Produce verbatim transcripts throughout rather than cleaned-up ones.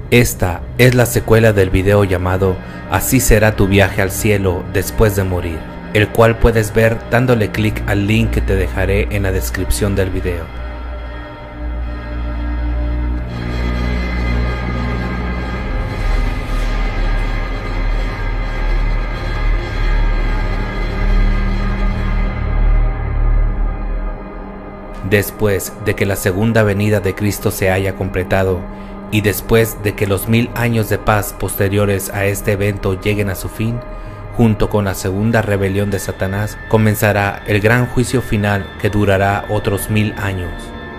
Esta es la secuela del video llamado Así será tu viaje al cielo después de morir, el cual puedes ver dándole clic al link que te dejaré en la descripción del video. Después de que la segunda venida de Cristo se haya completado, y después de que los mil años de paz posteriores a este evento lleguen a su fin, junto con la segunda rebelión de Satanás, comenzará el gran juicio final que durará otros mil años.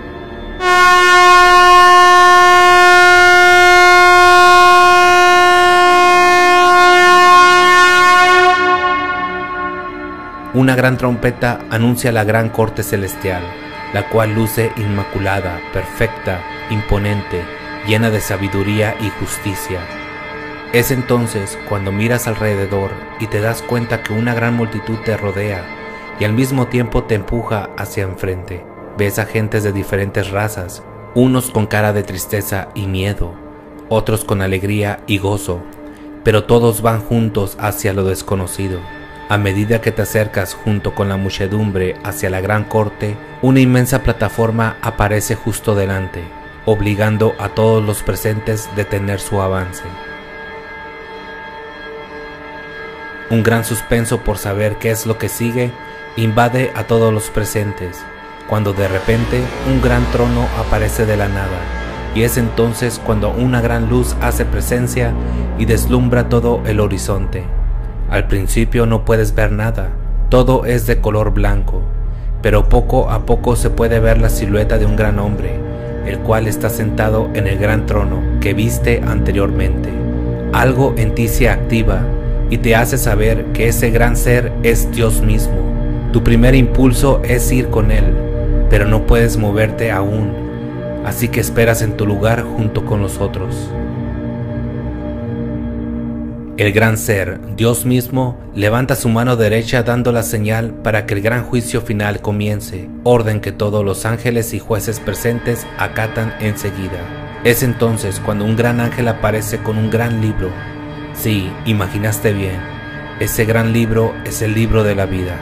Una gran trompeta anuncia la gran corte celestial, la cual luce inmaculada, perfecta, imponente, llena de sabiduría y justicia. Es entonces cuando miras alrededor y te das cuenta que una gran multitud te rodea y al mismo tiempo te empuja hacia enfrente. Ves a gentes de diferentes razas, unos con cara de tristeza y miedo, otros con alegría y gozo, pero todos van juntos hacia lo desconocido. A medida que te acercas junto con la muchedumbre hacia la gran corte, una inmensa plataforma aparece justo delante, obligando a todos los presentes a detener su avance. Un gran suspenso por saber qué es lo que sigue invade a todos los presentes, cuando de repente un gran trono aparece de la nada, y es entonces cuando una gran luz hace presencia y deslumbra todo el horizonte. Al principio no puedes ver nada, todo es de color blanco, pero poco a poco se puede ver la silueta de un gran hombre, el cual está sentado en el gran trono que viste anteriormente. Algo en ti se activa y te hace saber que ese gran ser es Dios mismo. Tu primer impulso es ir con él, pero no puedes moverte aún, así que esperas en tu lugar junto con los otros. El gran ser, Dios mismo, levanta su mano derecha dando la señal para que el gran juicio final comience, orden que todos los ángeles y jueces presentes acatan enseguida. Es entonces cuando un gran ángel aparece con un gran libro. Sí, imaginaste bien, ese gran libro es el libro de la vida.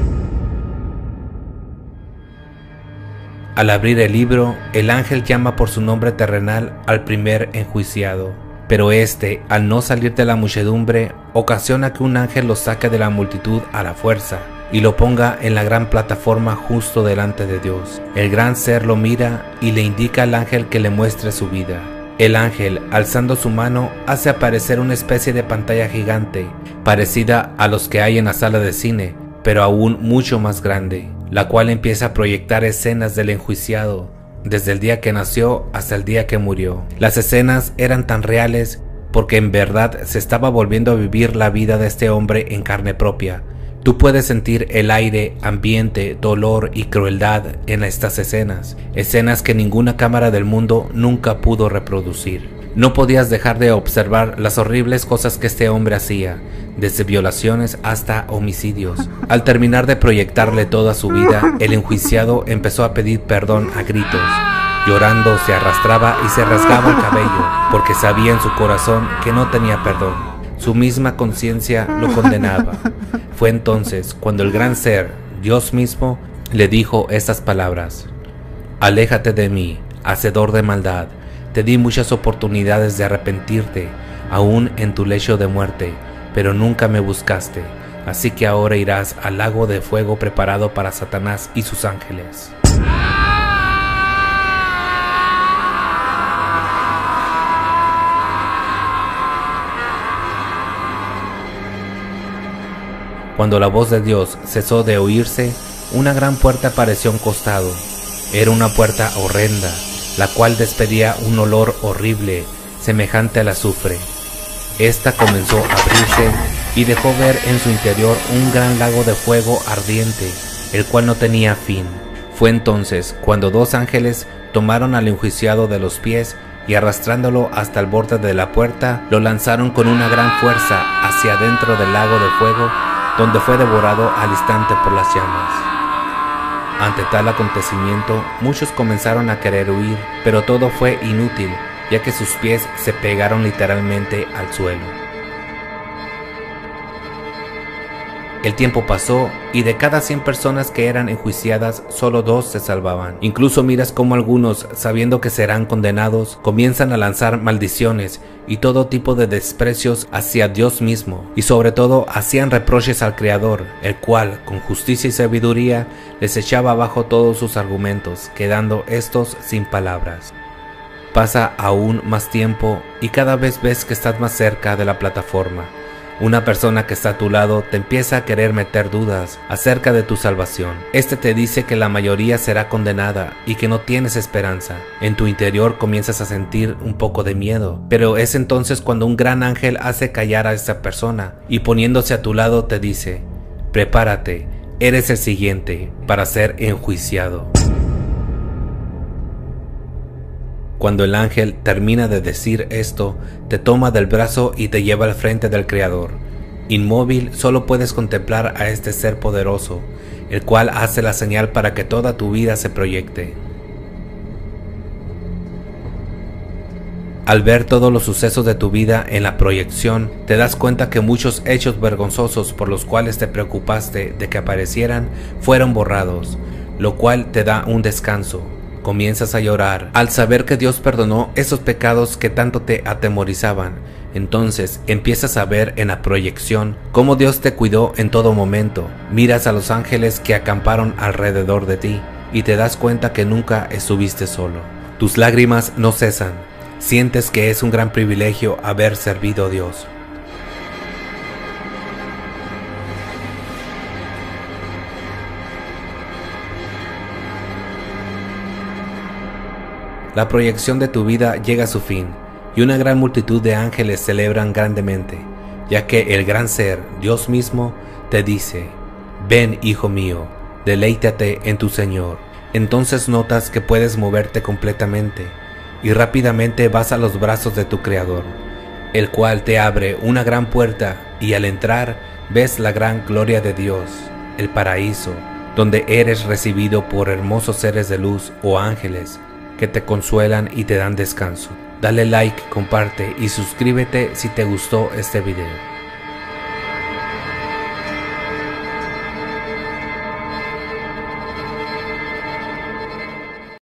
Al abrir el libro, el ángel llama por su nombre terrenal al primer enjuiciado. Pero este, al no salir de la muchedumbre, ocasiona que un ángel lo saque de la multitud a la fuerza y lo ponga en la gran plataforma justo delante de Dios. El gran ser lo mira y le indica al ángel que le muestre su vida. El ángel, alzando su mano, hace aparecer una especie de pantalla gigante, parecida a los que hay en la sala de cine, pero aún mucho más grande, la cual empieza a proyectar escenas del enjuiciado, desde el día que nació hasta el día que murió. Las escenas eran tan reales porque en verdad se estaba volviendo a vivir la vida de este hombre en carne propia. Tú puedes sentir el aire, ambiente, dolor y crueldad en estas escenas, escenas que ninguna cámara del mundo nunca pudo reproducir. No podías dejar de observar las horribles cosas que este hombre hacía, desde violaciones hasta homicidios. Al terminar de proyectarle toda su vida, el enjuiciado empezó a pedir perdón a gritos. Llorando se arrastraba y se rasgaba el cabello, porque sabía en su corazón que no tenía perdón. Su misma conciencia lo condenaba. Fue entonces cuando el gran ser, Dios mismo, le dijo estas palabras: «Aléjate de mí, hacedor de maldad. Te di muchas oportunidades de arrepentirte, aún en tu lecho de muerte, pero nunca me buscaste, así que ahora irás al lago de fuego preparado para Satanás y sus ángeles». Cuando la voz de Dios cesó de oírse, una gran puerta apareció a un costado. Era una puerta horrenda, la cual despedía un olor horrible, semejante al azufre. Esta comenzó a abrirse y dejó ver en su interior un gran lago de fuego ardiente, el cual no tenía fin. Fue entonces cuando dos ángeles tomaron al enjuiciado de los pies y arrastrándolo hasta el borde de la puerta, lo lanzaron con una gran fuerza hacia adentro del lago de fuego, donde fue devorado al instante por las llamas. Ante tal acontecimiento, muchos comenzaron a querer huir, pero todo fue inútil, ya que sus pies se pegaron literalmente al suelo. El tiempo pasó y de cada cien personas que eran enjuiciadas, solo dos se salvaban. Incluso miras cómo algunos, sabiendo que serán condenados, comienzan a lanzar maldiciones y todo tipo de desprecios hacia Dios mismo, y sobre todo hacían reproches al Creador, el cual, con justicia y sabiduría, les echaba abajo todos sus argumentos, quedando estos sin palabras. Pasa aún más tiempo y cada vez ves que estás más cerca de la plataforma. Una persona que está a tu lado te empieza a querer meter dudas acerca de tu salvación. Este te dice que la mayoría será condenada y que no tienes esperanza. En tu interior comienzas a sentir un poco de miedo, pero es entonces cuando un gran ángel hace callar a esta persona y poniéndose a tu lado te dice: prepárate, eres el siguiente para ser enjuiciado. Cuando el ángel termina de decir esto, te toma del brazo y te lleva al frente del Creador. Inmóvil, solo puedes contemplar a este ser poderoso, el cual hace la señal para que toda tu vida se proyecte. Al ver todos los sucesos de tu vida en la proyección, te das cuenta que muchos hechos vergonzosos por los cuales te preocupaste de que aparecieran fueron borrados, lo cual te da un descanso. Comienzas a llorar al saber que Dios perdonó esos pecados que tanto te atemorizaban. Entonces empiezas a ver en la proyección cómo Dios te cuidó en todo momento. Miras a los ángeles que acamparon alrededor de ti y te das cuenta que nunca estuviste solo. Tus lágrimas no cesan. Sientes que es un gran privilegio haber servido a Dios. La proyección de tu vida llega a su fin, y una gran multitud de ángeles celebran grandemente, ya que el gran ser, Dios mismo, te dice: ven, hijo mío, deleítate en tu Señor. Entonces notas que puedes moverte completamente, y rápidamente vas a los brazos de tu Creador, el cual te abre una gran puerta, y al entrar ves la gran gloria de Dios, el paraíso, donde eres recibido por hermosos seres de luz o ángeles, que te consuelan y te dan descanso. Dale like, comparte y suscríbete si te gustó este video.